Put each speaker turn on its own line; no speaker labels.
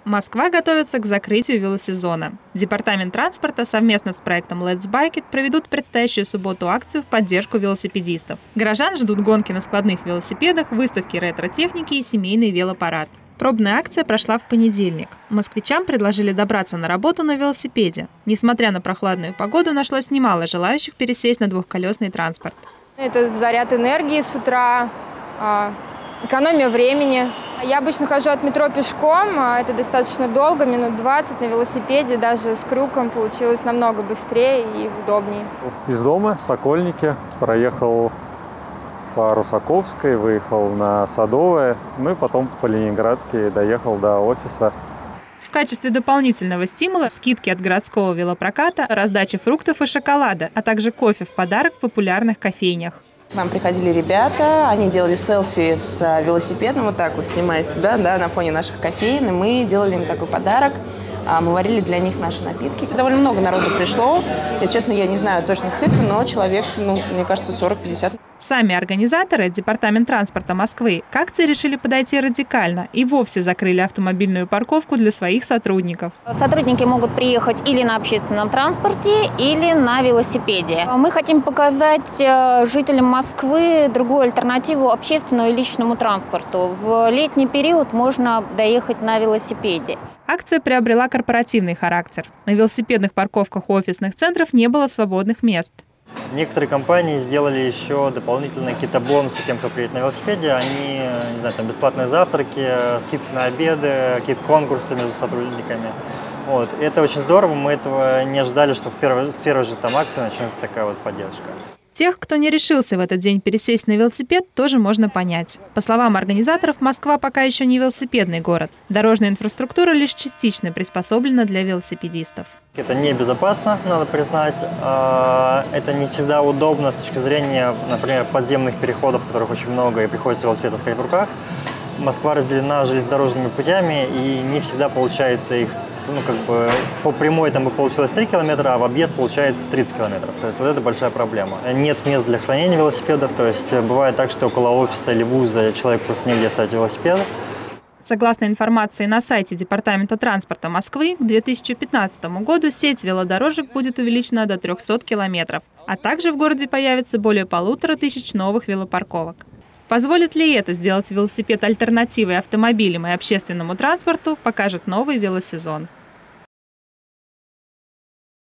Москва готовится к закрытию велосезона. Департамент транспорта совместно с проектом Let's Bike It проведут в предстоящую субботу акцию в поддержку велосипедистов. Горожан ждут гонки на складных велосипедах, выставки ретро-техники и семейный велопарад. Пробная акция прошла в понедельник. Москвичам предложили добраться на работу на велосипеде. Несмотря на прохладную погоду, нашлось немало желающих пересесть на двухколесный транспорт.
Это заряд энергии с утра, экономия времени. Я обычно хожу от метро пешком, это достаточно долго, минут 20, на велосипеде, даже с крюком получилось намного быстрее и удобнее.
Из дома, Сокольники, проехал по Русаковской, выехал на Садовое, ну и потом по Ленинградке доехал до офиса.
В качестве дополнительного стимула скидки от городского велопроката, раздача фруктов и шоколада, а также кофе в подарок в популярных кофейнях.
К нам приходили ребята, они делали селфи с велосипедом, вот так вот снимая себя, да, на фоне наших кофеин, и мы делали им такой подарок. Мы варили для них наши напитки. Довольно много народу пришло. Если честно, я не знаю точных цифр, но человек, мне кажется, 40-50.
Сами организаторы, Департамент транспорта Москвы, к акции решили подойти радикально и вовсе закрыли автомобильную парковку для своих сотрудников.
Сотрудники могут приехать или на общественном транспорте, или на велосипеде. Мы хотим показать жителям Москвы другую альтернативу общественному и личному транспорту. В летний период можно доехать на велосипеде.
Акция приобрела корпоративный характер. На велосипедных парковках офисных центров не было свободных мест.
Некоторые компании сделали еще дополнительные какие-то бонусы тем, кто приедет на велосипеде. Они, не знаю, там бесплатные завтраки, скидки на обеды, какие-то конкурсы между сотрудниками. Вот. Это очень здорово, мы этого не ожидали, что с первой же там акции начнется такая вот поддержка.
Тех, кто не решился в этот день пересесть на велосипед, тоже можно понять. По словам организаторов, Москва пока еще не велосипедный город. Дорожная инфраструктура лишь частично приспособлена для велосипедистов.
Это небезопасно, надо признать. Это не всегда удобно с точки зрения, например, подземных переходов, которых очень много, и приходится велосипед таскать в руках. Москва разделена железнодорожными путями, и не всегда получается их, по прямой там бы получилось 3 километра, а в объезд получается 30 километров. То есть вот это большая проблема. Нет мест для хранения велосипедов, то есть бывает так, что около офиса или вуза человек просто негде оставить велосипед.
Согласно информации на сайте Департамента транспорта Москвы, к 2015 году сеть велодорожек будет увеличена до 300 километров, а также в городе появится более 1500 новых велопарковок. Позволит ли это сделать велосипед альтернативой автомобилям и общественному транспорту, покажет новый велосезон.